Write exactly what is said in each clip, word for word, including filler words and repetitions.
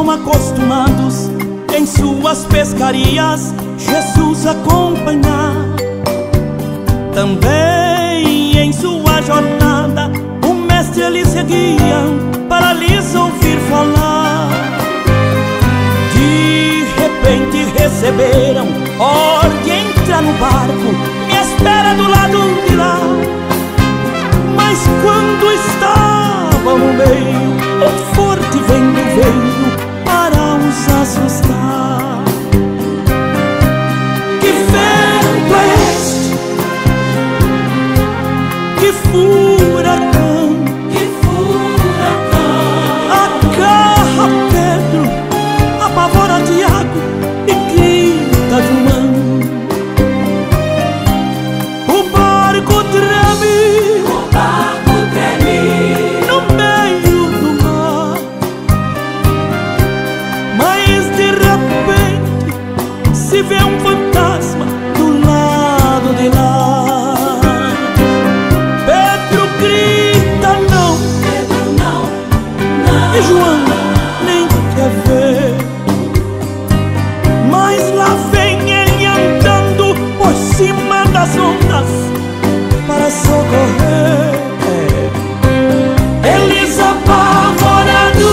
como acostumados em suas pescarias Jesus acompanhar. Também em sua jornada o mestre eles seguiam para lhes ouvir falar. De repente receberam ordem, entra no barco, me espera do lado de lá. Mas quando estavam no meio, um forte vento veio para os assustar. Que vento é este? Que furacão! Que furacão! Agarra Pedro, apavora Tiago e grita de um ano. O barco treme, O barco treme no meio do mar. Mas de repente se vê um fantasma do lado de lá. Pedro grita não, Pedro não, não. e João nem quer ver. Mas lá vem ele andando por cima das ondas para socorrer. Eles apavorados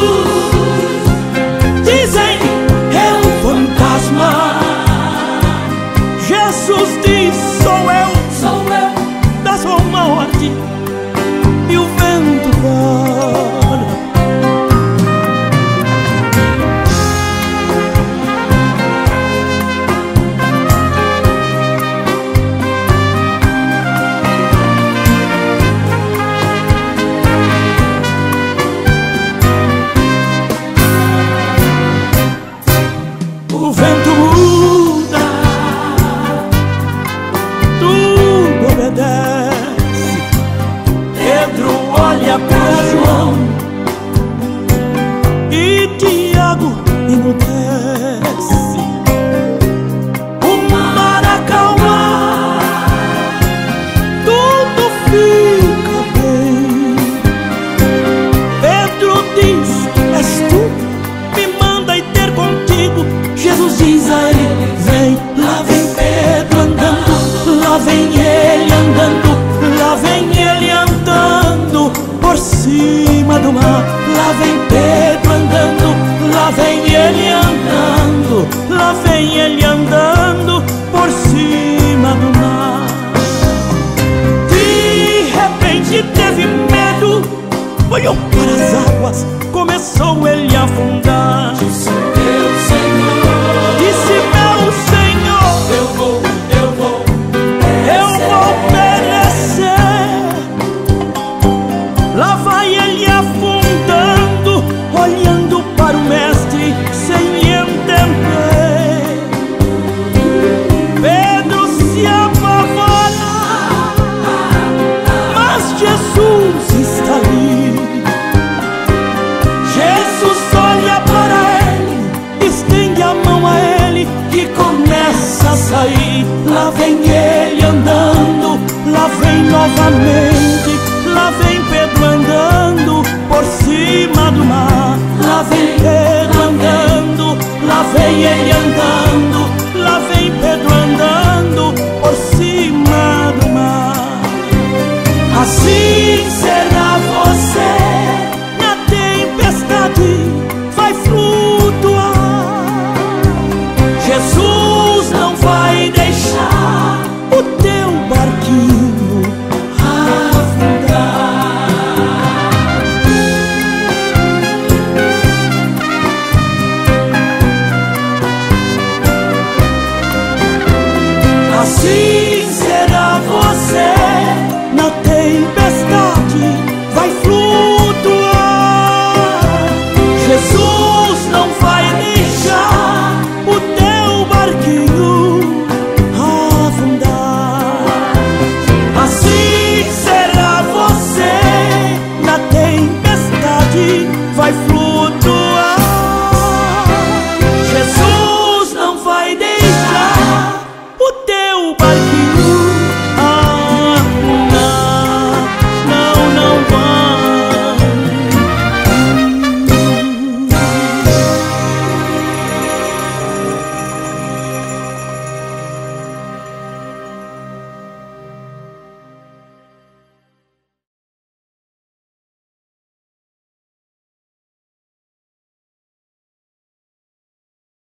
dizem é um fantasma. Jesus diz sou eu, Sou eu, da sua morte, e o vento para. O vento muda, tudo obedece. Pedro olha para João e Tiago emudece. O mar acalma, tudo fica bem. Pedro diz, és tu, me manda ir ter contigo. Jesus diz a ele, vem. Lá vem Pedro andando, lá vem ele andando, lá vem ele andando por cima do mar. Lá vem Pedro andando, lá vem ele andando, lá vem ele andando por cima do mar. De repente teve medo, olhou para as águas, começou ele a afundar. disse meu Senhor, Disse meu Senhor, eu vou, eu vou, eu vou perecer. Lá vai ele afundando, olhando para o mestre sem entender. Pedro se apavora, mas Jesus está ali. Jesus olha para ele, estende a mão a ele e começa a sair. Lá vem ele andando, lá vem novamente